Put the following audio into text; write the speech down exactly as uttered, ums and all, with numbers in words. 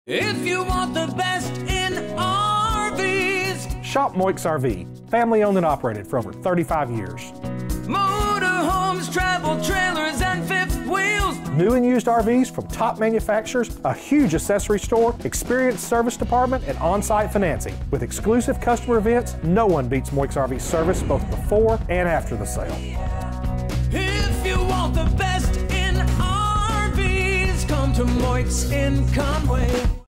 If you want the best in R Vs, shop Moix R V, family owned and operated for over thirty-five years. Motorhomes, travel trailers, and fifth wheels. New and used R Vs from top manufacturers, a huge accessory store, experienced service department, and on-site financing. With exclusive customer events, no one beats Moix R V's service both before and after the sale. If you want the best in R Vs, come to Moix in Conway.